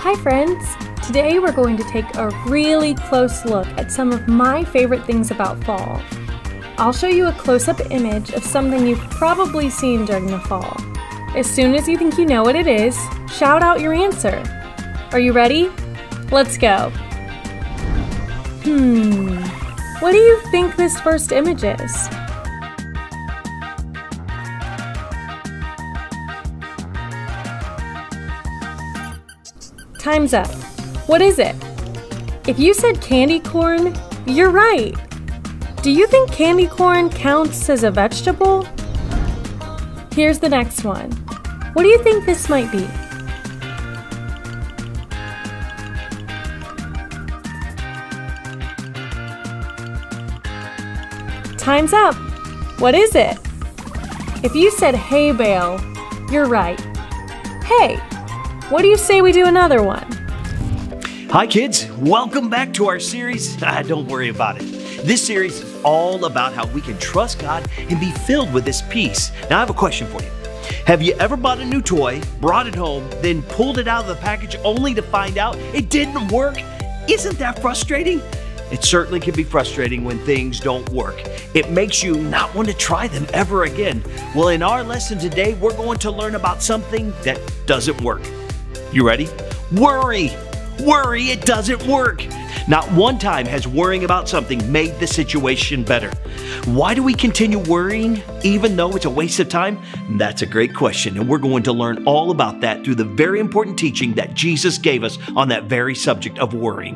Hi friends! Today we're going to take a really close look at some of my favorite things about fall. I'll show you a close-up image of something you've probably seen during the fall. As soon as you think you know what it is, shout out your answer. Are you ready? Let's go! What do you think this first image is? Time's up. What is it? If you said candy corn, you're right. Do you think candy corn counts as a vegetable? Here's the next one. What do you think this might be? Time's up. What is it? If you said hay bale, you're right. Hey! What do you say we do another one? Hi kids, welcome back to our series, Don't Worry About It. This series is all about how we can trust God and be filled with His peace. Now I have a question for you. Have you ever bought a new toy, brought it home, then pulled it out of the package only to find out it didn't work? Isn't that frustrating? It certainly can be frustrating when things don't work. It makes you not want to try them ever again. Well, in our lesson today, we're going to learn about something that doesn't work. You ready? Worry! Worry, it doesn't work. Not one time has worrying about something made the situation better. Why do we continue worrying even though it's a waste of time? That's a great question, and we're going to learn all about that through the very important teaching that Jesus gave us on that very subject of worrying.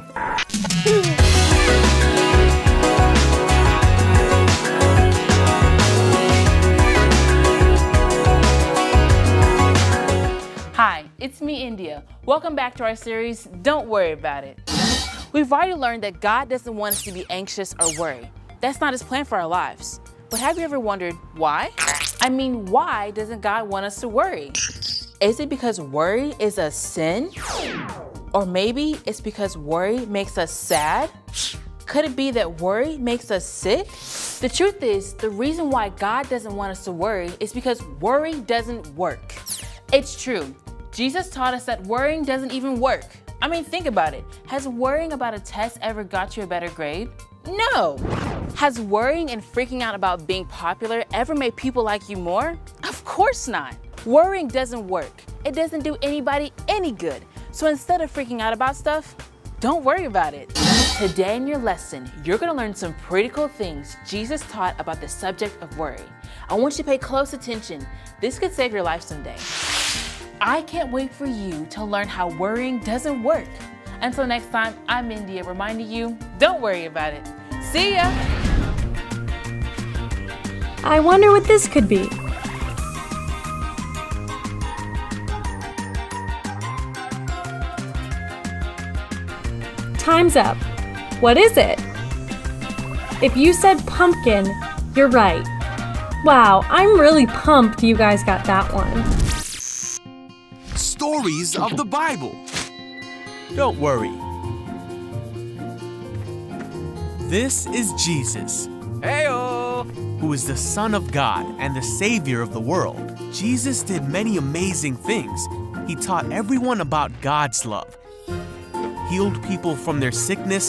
Hi, it's me, India. Welcome back to our series, Don't Worry About It. We've already learned that God doesn't want us to be anxious or worry. That's not His plan for our lives. But have you ever wondered why? I mean, why doesn't God want us to worry? Is it because worry is a sin? Or maybe it's because worry makes us sad? Could it be that worry makes us sick? The truth is, the reason why God doesn't want us to worry is because worry doesn't work. It's true. Jesus taught us that worrying doesn't even work. I mean, think about it. Has worrying about a test ever got you a better grade? No. Has worrying and freaking out about being popular ever made people like you more? Of course not. Worrying doesn't work. It doesn't do anybody any good. So instead of freaking out about stuff, don't worry about it. Today in your lesson, you're going to learn some pretty cool things Jesus taught about the subject of worry. I want you to pay close attention. This could save your life someday. I can't wait for you to learn how worrying doesn't work. Until next time, I'm India reminding you, don't worry about it. See ya! I wonder what this could be. Time's up. What is it? If you said pumpkin, you're right. Wow, I'm really pumped you guys got that one. Stories of the Bible. Don't worry. This is Jesus, Heyo! who is the Son of God and the Savior of the world. Jesus did many amazing things. He taught everyone about God's love, healed people from their sickness,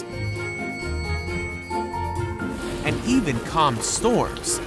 and even calmed storms.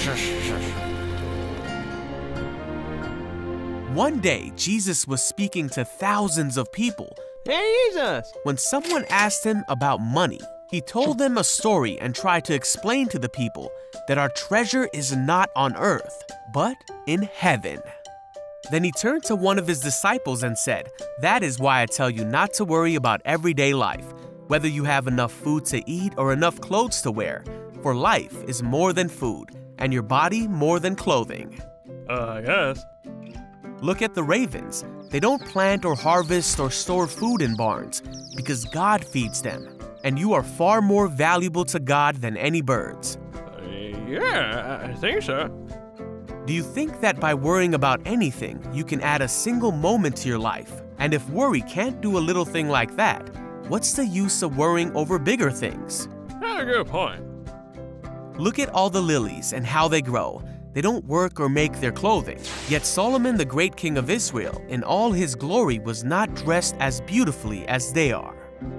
One day, Jesus was speaking to thousands of people. Jesus! When someone asked him about money, he told them a story and tried to explain to the people that our treasure is not on earth, but in heaven. Then he turned to one of his disciples and said, "That is why I tell you not to worry about everyday life, whether you have enough food to eat or enough clothes to wear. For life is more than food, and your body more than clothing." I guess. Look at the ravens. They don't plant or harvest or store food in barns because God feeds them. And you are far more valuable to God than any birds. Yeah, I think so. Do you think that by worrying about anything, you can add a single moment to your life? And if worry can't do a little thing like that, what's the use of worrying over bigger things? That's a good point. Look at all the lilies and how they grow. They don't work or make their clothing. Yet Solomon, the great king of Israel, in all his glory, was not dressed as beautifully as they are.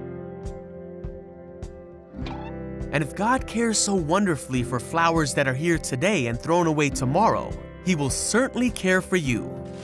And if God cares so wonderfully for flowers that are here today and thrown away tomorrow, He will certainly care for you.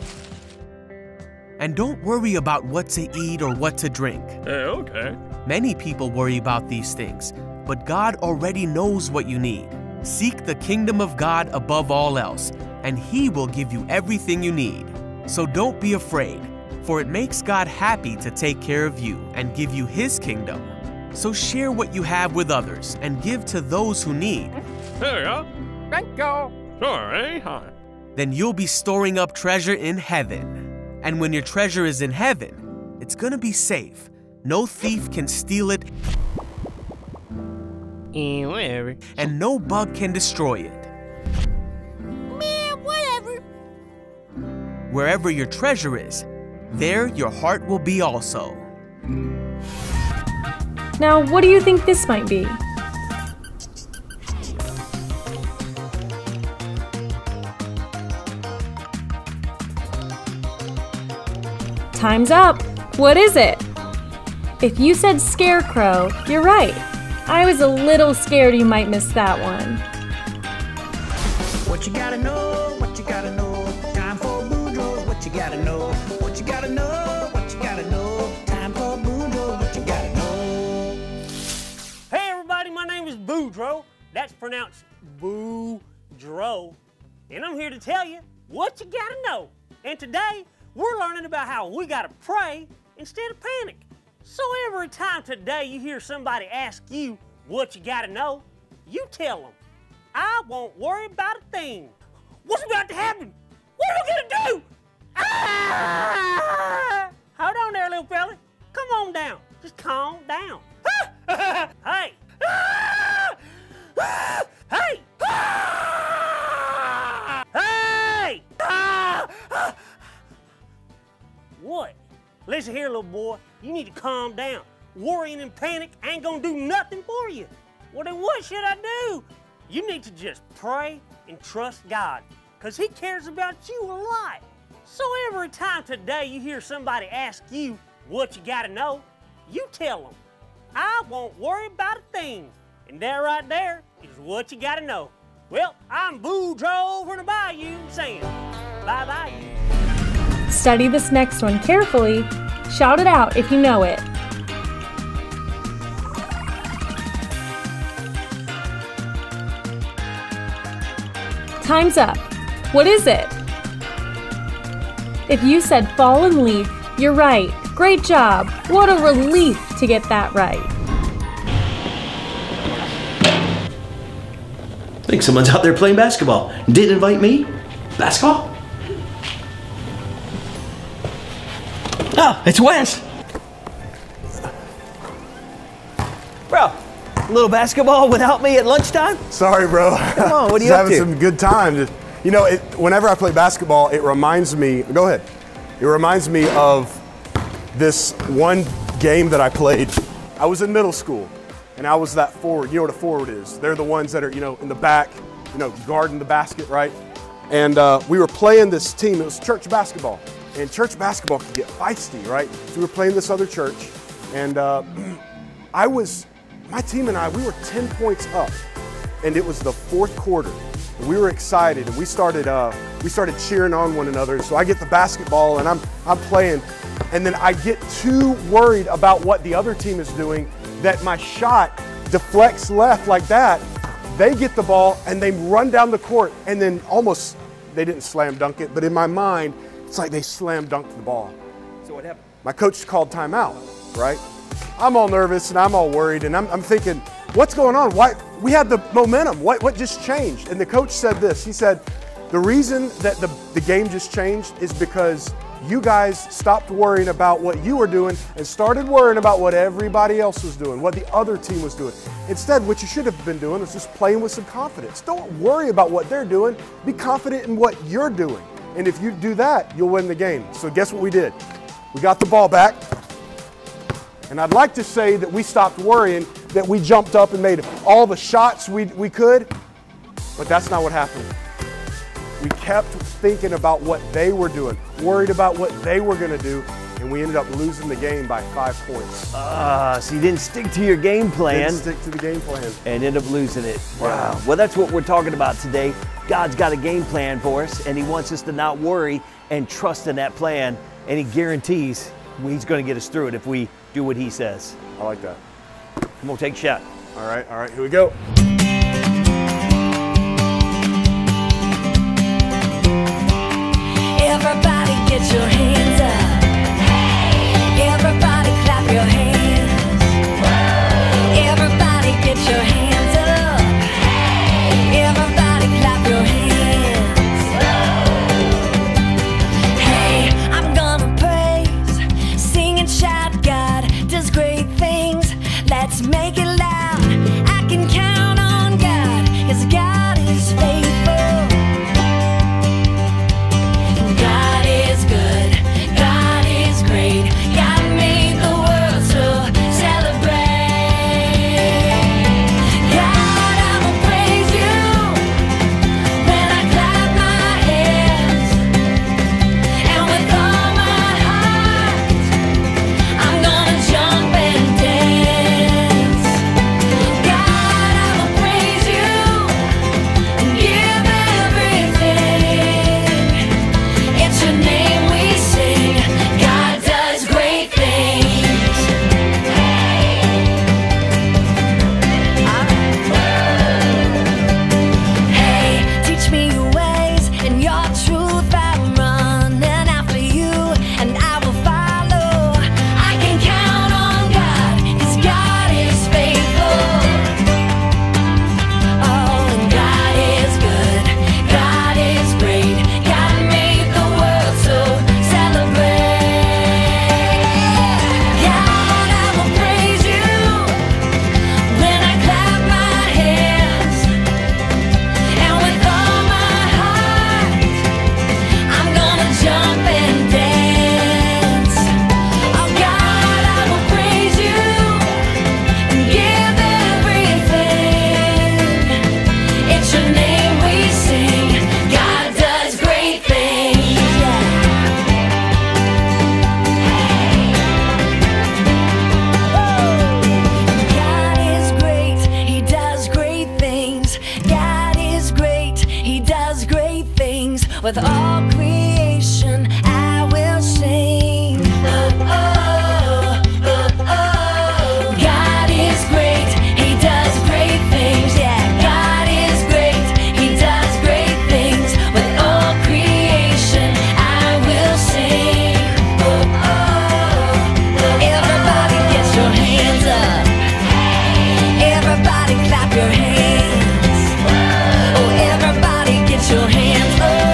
And don't worry about what to eat or what to drink. Okay. Many people worry about these things, but God already knows what you need. Seek the kingdom of God above all else, and He will give you everything you need. So don't be afraid, for it makes God happy to take care of you and give you His kingdom. So share what you have with others and give to those who need. There you go. Thank you. Sorry. Hi. Then you'll be storing up treasure in heaven. And when your treasure is in heaven, it's gonna be safe. No thief can steal it, Whatever. and no bug can destroy it. Man, whatever. Wherever your treasure is, there your heart will be also. Now, what do you think this might be? Time's up! What is it? If you said scarecrow, you're right. I was a little scared you might miss that one. What you gotta know, what you gotta know. Time for Boudreaux, what you gotta know. What you gotta know, what you gotta know. Time for Boudreaux, what you gotta know. Hey everybody, my name is Boudreaux. That's pronounced Boudreaux. And I'm here to tell you what you gotta know. And today, we're learning about how we gotta pray instead of panic. So every time today you hear somebody ask you what you gotta know, you tell them, I won't worry about a thing. What's about to happen? What are we gonna do? Ah! Hold on there, little fella. Come on down. Just calm down. Hey. Ah! Ah! Hey. Ah! Hey. Ah! Ah! What? Listen here, little boy. You need to calm down. Worrying and panic ain't gonna do nothing for you. Well, then what should I do? You need to just pray and trust God, because He cares about you a lot. So every time today you hear somebody ask you what you gotta know, you tell them, I won't worry about a thing. And that right there is what you gotta know. Well, I'm Boudreaux from the Bayou saying, bye-bye. Study this next one carefully. Shout it out if you know it. Time's up. What is it? If you said fallen leaf, you're right. Great job. What a relief to get that right. I think someone's out there playing basketball. Didn't invite me? Basketball? Oh, it's Wes. Bro, a little basketball without me at lunchtime? Sorry, bro. Come on, what are you Just up having to? some good time. You know, whenever I play basketball, it reminds me, go ahead. It reminds me of this one game that I played. I was in middle school, and I was that forward. You know what a forward is? They're the ones that are, in the back, guarding the basket, right? And we were playing this team. It was church basketball. And church basketball can get feisty, right? So we were playing this other church, and my team and I, we were 10 points up, and it was the fourth quarter. And we were excited, and we started cheering on one another. So I get the basketball, and I'm playing, and then I get too worried about what the other team is doing that my shot deflects left like that. They get the ball, and they run down the court, and then almost, they didn't slam dunk it, but in my mind, it's like they slam dunked the ball. So what happened? My coach called timeout, right? I'm all nervous and I'm all worried, and I'm thinking, what's going on? Why? We had the momentum. What just changed? And the coach said this. He said, the reason that the game just changed is because you guys stopped worrying about what you were doing and started worrying about what everybody else was doing, what the other team was doing. Instead, what you should have been doing is just playing with some confidence. Don't worry about what they're doing. Be confident in what you're doing. And if you do that, you'll win the game. So guess what we did? We got the ball back. And I'd like to say that we stopped worrying, that we jumped up and made all the shots we could, but that's not what happened. We kept thinking about what they were doing, worried about what they were going to do, and we ended up losing the game by 5 points. So you didn't stick to your game plan. Didn't stick to the game plan. And ended up losing it. Wow. Well, that's what we're talking about today. God's got a game plan for us, and He wants us to not worry and trust in that plan, and He guarantees He's going to get us through it if we do what He says. I like that. Come on, take a shot. All right, here we go. Everybody get your hands up. Everybody clap your hands. Everybody get your hands up. Everybody clap your hands. Hey, I'm gonna praise, sing and shout. God does great things. Let's make it loud. I can count on God, 'cause God is faithful. With all creation, I will sing. Oh, oh, oh, oh. God is great, He does great things. Yeah, God is great, He does great things. With all creation, I will sing. Oh, oh, oh. Everybody get your hands up. Everybody clap your hands. Oh, everybody get your hands up.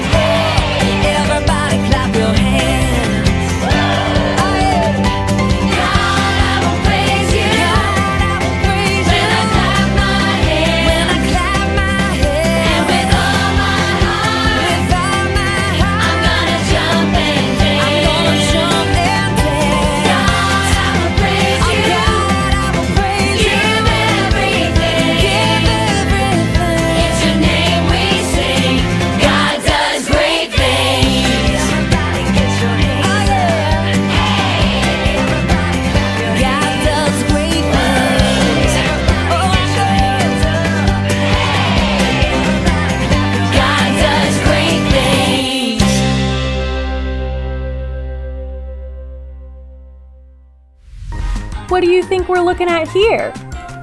What do you think we're looking at here?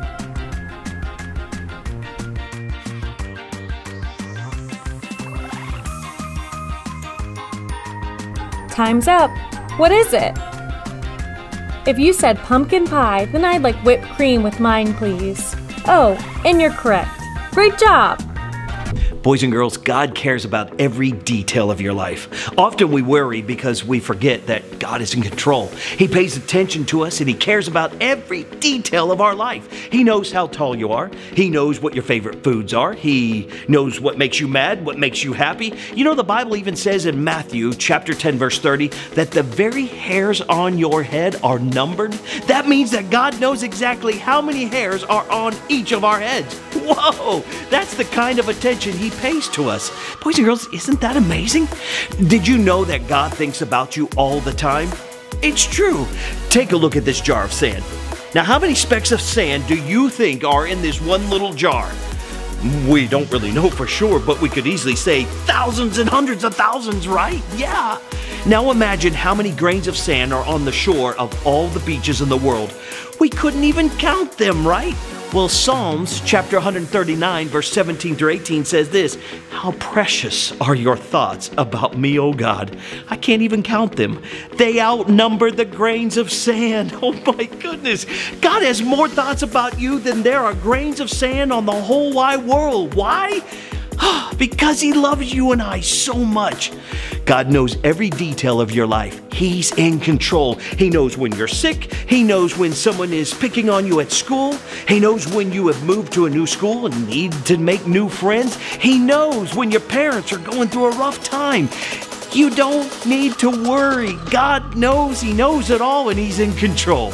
Time's up. What is it? If you said pumpkin pie, then I'd like whipped cream with mine, please. Oh, and you're correct. Great job! Boys and girls, God cares about every detail of your life. Often we worry because we forget that God is in control. He pays attention to us and He cares about every detail of our life. He knows how tall you are. He knows what your favorite foods are. He knows what makes you mad, what makes you happy. You know, the Bible even says in Matthew chapter 10, verse 30, that the very hairs on your head are numbered. That means that God knows exactly how many hairs are on each of our heads. Whoa, that's the kind of attention he pays to us. Boys and girls, isn't that amazing? Did you know that God thinks about you all the time? It's true. Take a look at this jar of sand. Now, how many specks of sand do you think are in this one little jar? We don't really know for sure, but we could easily say thousands and hundreds of thousands, right? Yeah. Now imagine how many grains of sand are on the shore of all the beaches in the world. We couldn't even count them, right? Well, Psalms chapter 139, verse 17 through 18 says this: "How precious are your thoughts about me, O God. I can't even count them. They outnumber the grains of sand." Oh my goodness. God has more thoughts about you than there are grains of sand on the whole wide world. Why? Because He loves you and I so much. God knows every detail of your life. He's in control. He knows when you're sick. He knows when someone is picking on you at school. He knows when you have moved to a new school and need to make new friends. He knows when your parents are going through a rough time. You don't need to worry. God knows. He knows it all, and He's in control.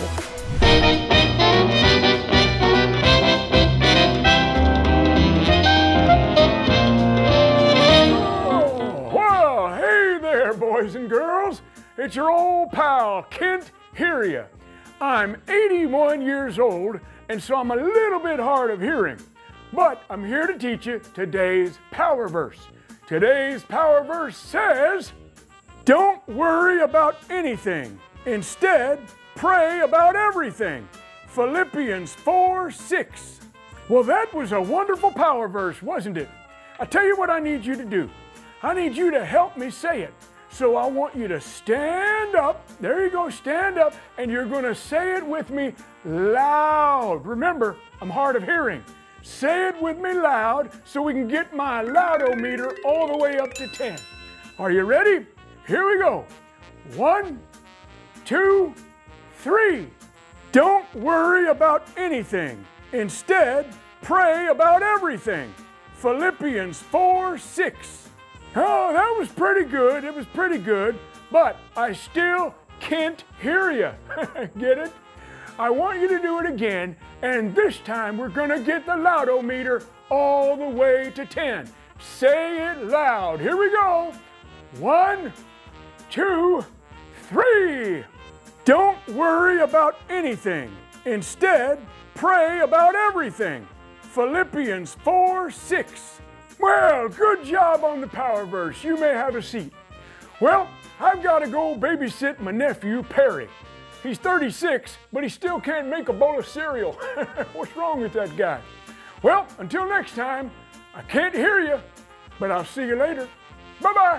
Boys and girls, it's your old pal, Kent Heria. I'm 81 years old, and so I'm a little bit hard of hearing. But I'm here to teach you today's power verse. Today's power verse says, "Don't worry about anything. Instead, pray about everything." Philippians 4:6. Well, that was a wonderful power verse, wasn't it? I tell you what I need you to do. I need you to help me say it. So I want you to stand up. There you go, stand up, and you're going to say it with me loud. Remember, I'm hard of hearing. Say it with me loud so we can get my loudometer all the way up to 10. Are you ready? Here we go. 1, 2, 3. Don't worry about anything. Instead, pray about everything. Philippians 4:6. Oh, that was pretty good. It was pretty good, but I still can't hear you. Get it? I want you to do it again, and this time we're going to get the loudometer all the way to 10. Say it loud. Here we go. 1, 2, 3. Don't worry about anything. Instead, pray about everything. Philippians 4:6. Well, good job on the power verse. You may have a seat. Well, I've got to go babysit my nephew, Perry. He's 36, but he still can't make a bowl of cereal. What's wrong with that guy? Well, until next time, I can't hear you, but I'll see you later. Bye-bye.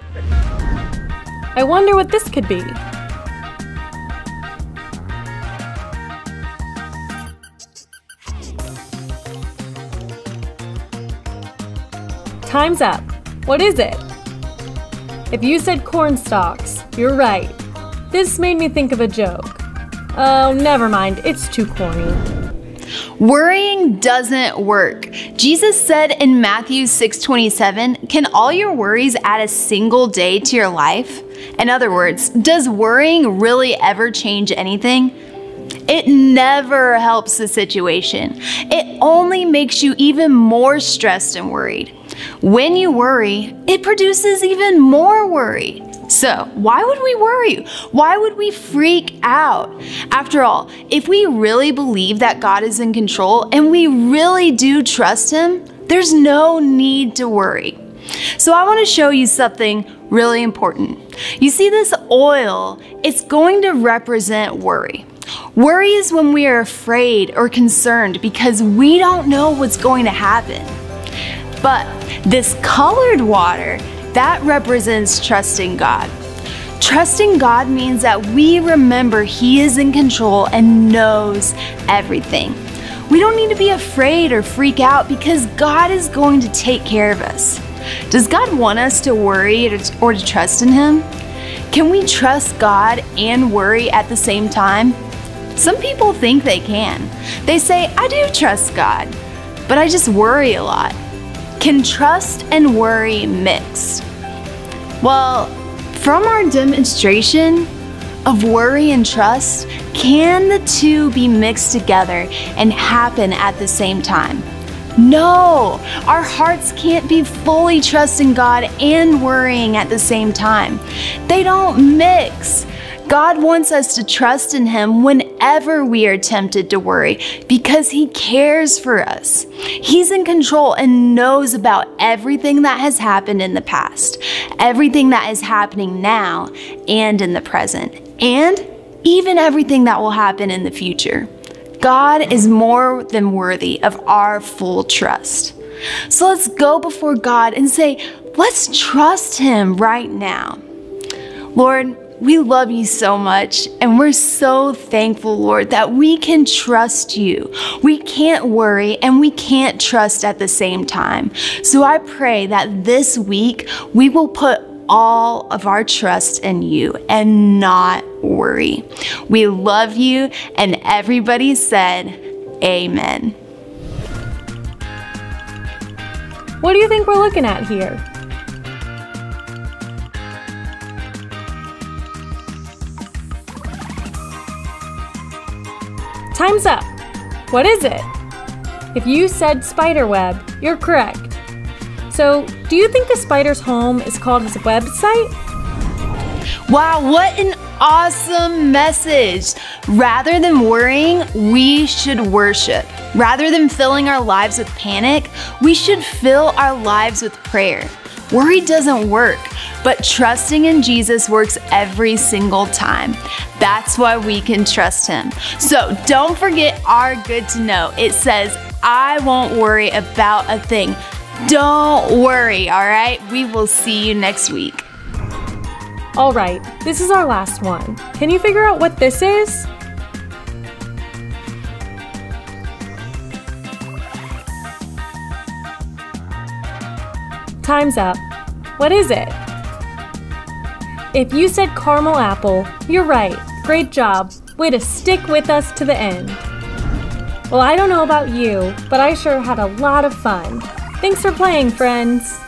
I wonder what this could be. Time's up. What is it? If you said corn stalks, you're right. This made me think of a joke. Oh, never mind. It's too corny. Worrying doesn't work. Jesus said in Matthew 6:27, "Can all your worries add a single day to your life?" In other words, does worrying really ever change anything? It never helps the situation. It only makes you even more stressed and worried. When you worry, it produces even more worry. So, why would we worry? Why would we freak out? After all, if we really believe that God is in control and we really do trust Him, there's no need to worry. So I want to show you something really important. You see this oil, it's going to represent worry. Worry is when we are afraid or concerned because we don't know what's going to happen. But this colored water, that represents trusting God. Trusting God means that we remember He is in control and knows everything. We don't need to be afraid or freak out because God is going to take care of us. Does God want us to worry or to trust in Him? Can we trust God and worry at the same time? Some people think they can. They say, I do trust God, but I just worry a lot. Can trust and worry mix? Well, from our demonstration of worry and trust, can the two be mixed together and happen at the same time? No, our hearts can't be fully trusting God and worrying at the same time. They don't mix. God wants us to trust in Him whenever we are tempted to worry because He cares for us. He's in control and knows about everything that has happened in the past, everything that is happening now and in the present, and even everything that will happen in the future. God is more than worthy of our full trust. So let's go before God and say, let's trust Him right now. Lord, we love you so much, and we're so thankful, Lord, that we can trust you. We can't worry and we can't trust at the same time. So I pray that this week we will put all of our trust in you and not worry. We love you, and everybody said, Amen. What do you think we're looking at here? Time's up. What is it? If you said spider web, you're correct. So, do you think a spider's home is called his website? Wow, what an awesome message! Rather than worrying, we should worship. Rather than filling our lives with panic, we should fill our lives with prayer. Worry doesn't work, but trusting in Jesus works every single time. That's why we can trust Him. So don't forget our good to know. It says, I won't worry about a thing. Don't worry, all right? We will see you next week. All right, this is our last one. Can you figure out what this is? Time's up. What is it? If you said caramel apple, you're right. Great job. Way to stick with us to the end. Well, I don't know about you, but I sure had a lot of fun. Thanks for playing, friends.